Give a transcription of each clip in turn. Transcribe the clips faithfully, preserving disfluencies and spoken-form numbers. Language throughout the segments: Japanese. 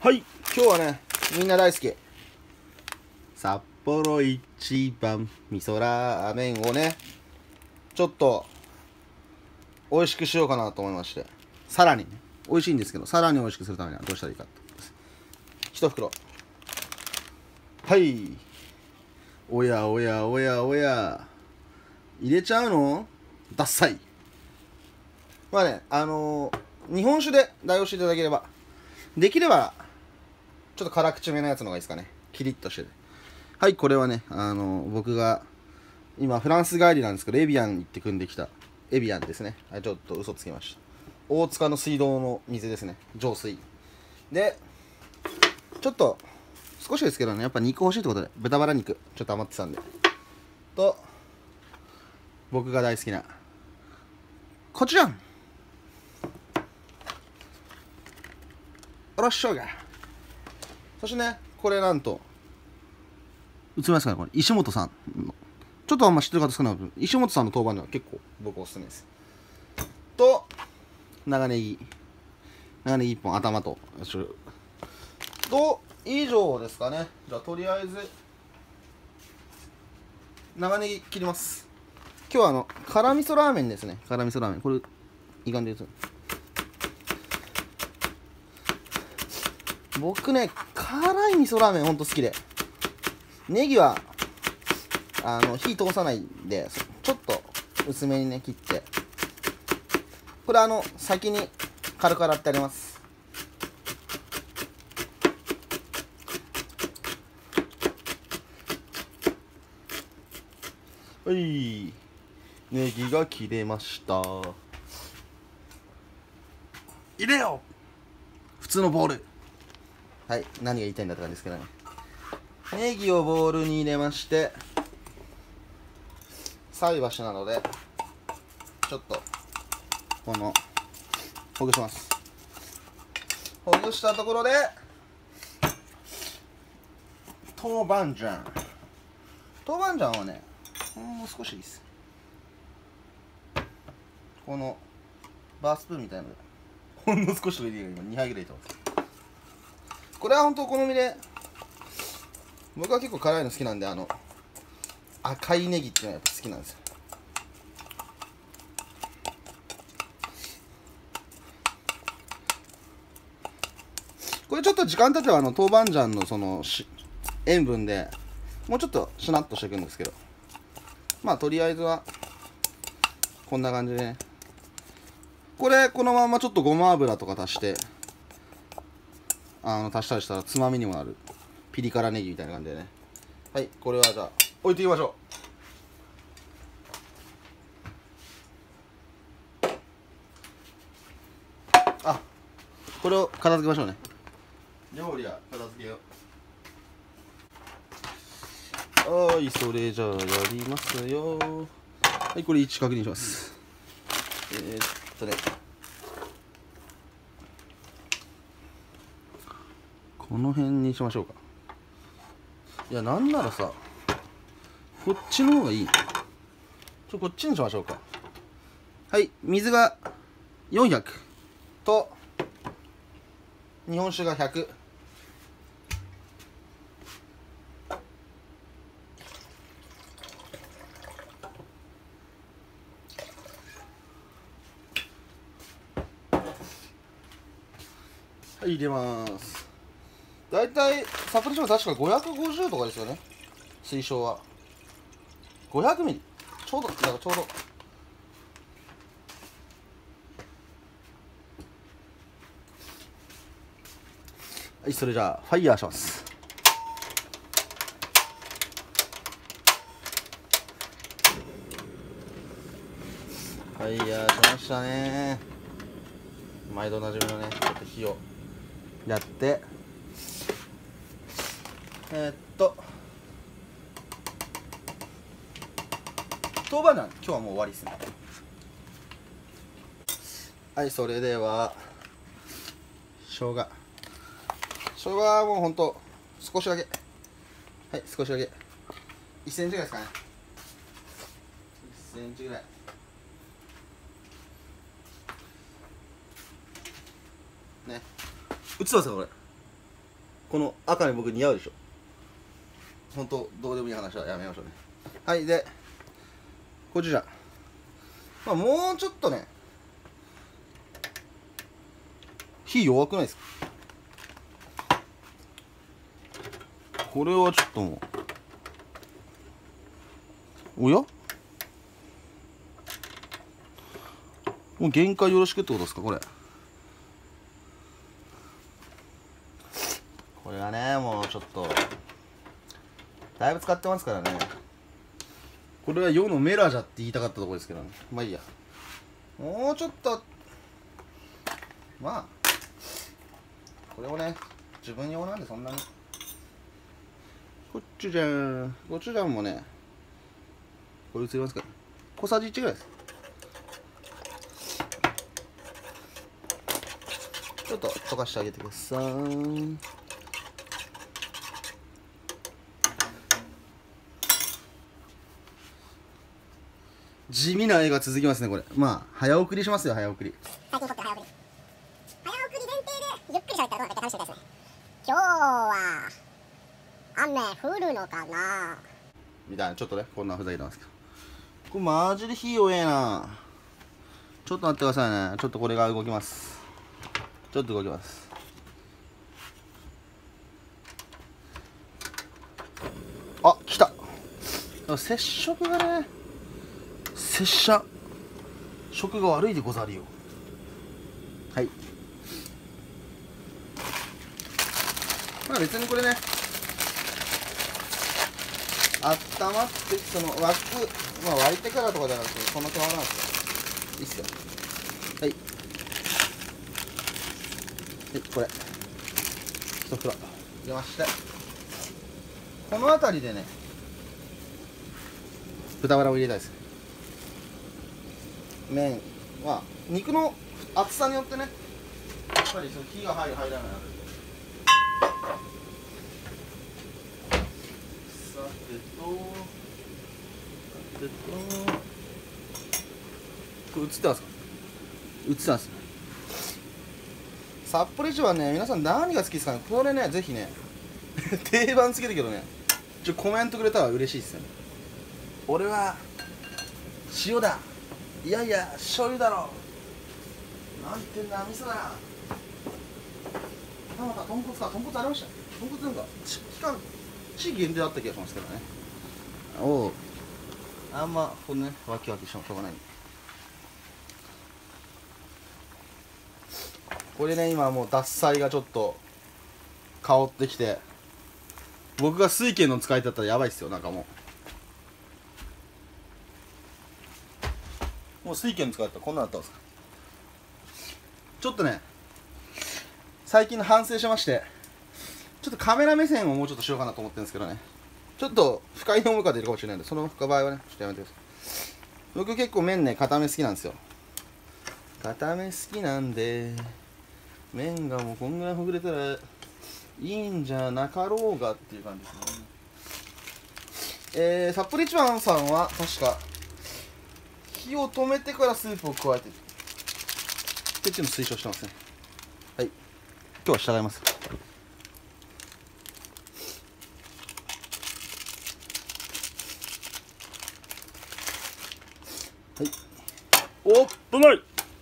はい、今日はね、みんな大好き札幌一番味噌ラーメンをね、ちょっと美味しくしようかなと思いまして、さらにね、美味しいんですけど、さらに美味しくするためにはどうしたらいいかって一袋。はい、おやおやおやおや、入れちゃうのダッサい。まあね、あのー、日本酒で代用していただければ、できればちょっと辛口めのやつの方がいいですかね。キリッとしてて。はい、これはね、あの僕が今フランス帰りなんですけど、エビアン行って汲んできたエビアンですね。はい、ちょっと嘘つきました。大塚の水道の水ですね。浄水で、ちょっと少しですけどね、やっぱ肉欲しいってことで豚バラ肉ちょっと余ってたんで、と僕が大好きなこちらおろし生姜、そしてね、これなんと映りますかね、これ石本さんの、ちょっとあんま知ってる方少ないけど、石本さんの豆板醤は結構僕おすすめです。と長ネギ、長ネギいっぽん頭とと以上ですかね。じゃあとりあえず長ネギ切ります。今日はあの辛味噌ラーメンですね。辛味噌ラーメン、これいかんでる。僕ね、辛い味噌ラーメンほんと好きで、ネギはあの火通さないんで、ちょっと薄めにね切って、これあの先に軽く洗ってあります。はい、ネギが切れました。入れよ普通のボウル。はい、何が言いたいんだって感じですけどね。ネギをボウルに入れまして、菜箸なのでちょっとこのほぐします。ほぐしたところで豆板醤。豆板醤はね、もう少しいいです。このバースプーンみたいなのでほんの少し入れる。今にはいぐらい入れてます。これは本当お好みで、僕は結構辛いの好きなんで、あの赤いネギっていうのはやっぱ好きなんですよ。これちょっと時間経てばあの豆板醤のその塩分でもうちょっとしなっとしていくんですけど、まあとりあえずはこんな感じでね、これこのままちょっとごま油とか足してあの足したりしたらつまみにもなるピリ辛ネギみたいな感じでね。はい、これはじゃあ置いていきましょう。あ、これを片付けましょうね。料理は片付けよう。はい、それじゃあやりますよ。はい、これ位置確認します。えー、っとね、この辺にしましょうか。いや、なんならさ、こっちの方がいい。ちょ、こっちにしましょうか。はい、水がよんひゃくと日本酒がひゃく。はい、入れます。だいたい札幌市は確かごひゃくごじゅうとかですよね、推奨は。ごひゃくミリちょうど、だからちょうど。はい、それじゃあファイヤーします。ファイヤーしましたね。毎度おなじみのね、ちょっと火をやって、えー、っと豆板醤今日はもう終わりですね。はい、それでは生姜。生姜はもうほんと少しだけ。はい、少しだけ。いっセンチぐらいですかね。いっセンチぐらいね。映ってますかこれ。 この赤に僕似合うでしょ。本当どうでもいい話はやめましょうね。はい。でこちら、まあ、もうちょっとね火弱くないですか。これはちょっともう、おやもう限界よろしくってことですか。これこれはね、もうちょっとだいぶ使ってますからね。これは世のメラじゃって言いたかったところですけどね。まあいいや、もうちょっと、まあこれをね自分用なんでそんなに。こっちじゃん、こっちじゃんもね、これ映りますか、小さじいちぐらいです。ちょっと溶かしてあげてください。地味な絵が続きますねこれ。まあ早送りしますよ、早送り。 最近撮って早送り早送り前提でゆっくり喋ったらどうなるか楽しみですね。今日は雨降るのかなみたいな、ちょっとねこんなふざけてますけど、これマジで火弱えな。ちょっと待ってくださいね。ちょっとこれが動きます。ちょっと動きます。あ、来た。接触がね、拙者食が悪いでござるよ。はい。まあ別にこれね、あったまってその沸く、まあ沸いてからとかじゃなくてこのままなんですよ。いいっすよ。はい。はい、これ一袋入れまして、この辺りでね豚バラを入れたいです。麺は肉の厚さによってね、やっぱりその火が入る入らないので。さてとさてとこれ映ってますか。映ってます。札幌一番ね、皆さん何が好きですかね。これね、ぜひね定番つけるけどね、ちょコメントくれたら嬉しいですよね。俺は塩だ、いやいや醤油だろ、なんてんだ味噌だな、また豚骨か、豚骨ありました。豚骨なんか期間地域限定だった気がしますけどね。おお、あんまこのねワキワキしょうがない。これね、今もう獺祭がちょっと香ってきて、僕が水拳の使いだったらやばいっすよ。なんかもうもう水拳の使いだったらこんなだったんですか。ちょっとね最近の反省しまして、ちょっとカメラ目線をもうちょっとしようかなと思ってるんですけどね、ちょっと不快に思う方いるかもしれないんで、その場合はねちょっとやめてください。僕結構麺ね固め好きなんですよ。固め好きなんで、麺がもうこんぐらいほぐれたらいいんじゃなかろうがっていう感じですね。えー、札幌一番さんは確か火を止めてからスープを加えてるっていうのを推奨してますね。はい、今日は従います。はい、おっとない。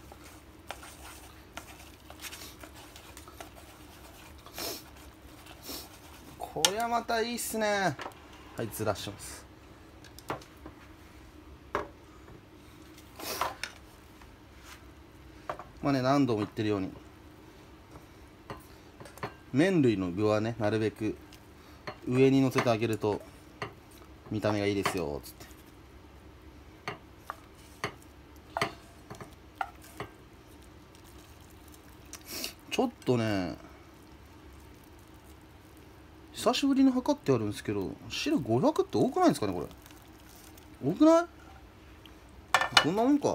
これはまたいいっすね。はい、ずらします。まあね、何度も言ってるように麺類の具はねなるべく上に乗せてあげると見た目がいいですよつって。ちょっとね久しぶりに測ってあるんですけど、汁ごひゃくって多くないですかね。これ多くない？こんなもんか。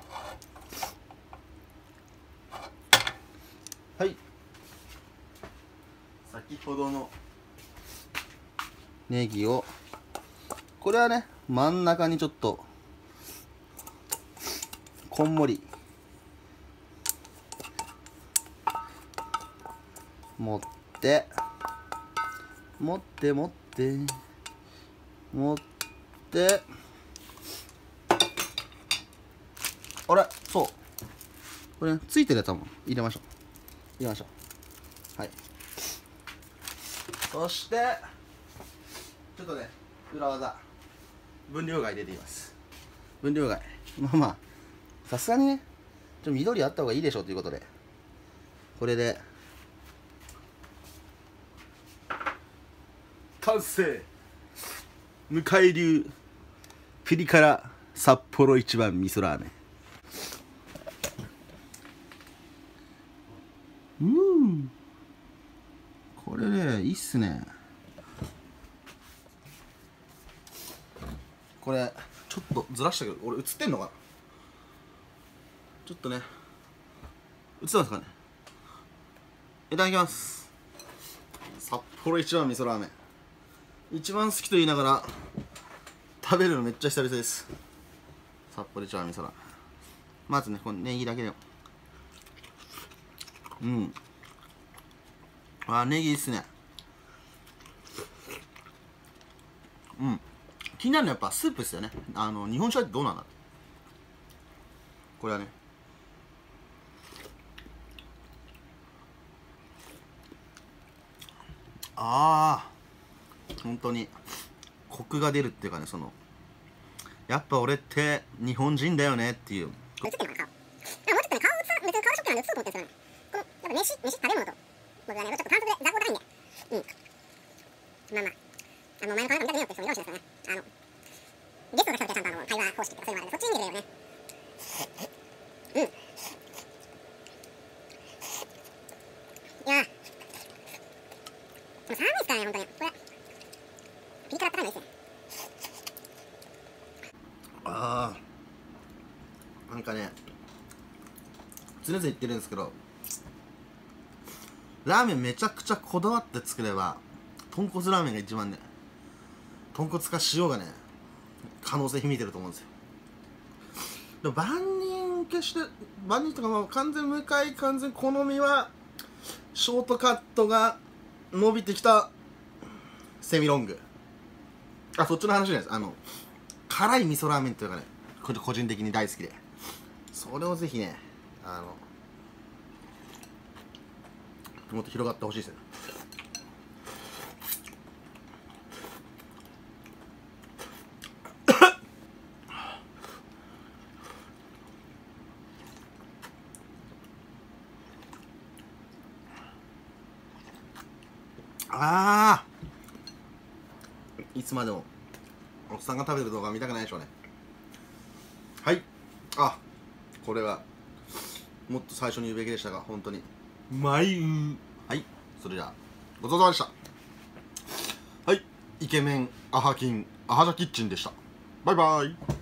はい、先ほどのネギを、これはね真ん中にちょっとこんもり持って、 持って持って持ってあれそうこれ、ね、ついてるやつはもう入れましょう入れましょう。はい、そしてちょっとね裏技分量外入れています。分量外まあまあさすがにねちょっと緑あった方がいいでしょうということでこれで完成。向井流ピリ辛札幌一番味噌ラーメン。うんこれねいいっすね。これちょっとずらしたけど俺映ってんのかな。ちょっとね映ってますかね。いただきます。札幌一番味噌ラーメン一番好きと言いながら食べるのめっちゃ久々です。札幌一番味噌ラーメンまずねこのネギだけでもうんあネギいいっすね。うん気になるのはやっぱスープですよね。あの日本酒はどうなんだこれはね。ああ本当にコクが出るっていうかねそのやっぱ俺って日本人だよねっていう。 映ってんのかな顔。もうちょっとね顔映さ別に顔食器なんで映そうと思ってるんですよね。このやっぱ飯飯食べるものと僕はねちょっと感覚で雑魚高いんでうんまあまああの前のカメラ見たくねえよって人もいるかもしれないですよね。あのゲストが来た時はちゃんとあの会話方式とかそういうのあるんでそっちに見てくれよね。うんいやでも寒いっすからね本当にこれピリ辛ってないのいいっすね。 ああなんかね常々言ってるんですけどラーメンめちゃくちゃこだわって作れば豚骨ラーメンが一番ね豚骨か塩がね可能性秘めてると思うんですよ。でも万人決して万人とかまあ完全向かい完全好みはショートカットが伸びてきたセミロングあそっちの話じゃないです。あの辛い味噌ラーメンっていうのがねこれ個人的に大好きでそれをぜひねあのもっと広がってほしいですよね。ああいつまでもおっさんが食べてる動画見たくないでしょうね。はいあこれはもっと最初に言うべきでしたが本当にうまい。はいそれじゃあごちそうさまでした。はいイケメンアハキンアハジャキッチンでした。バイバイ。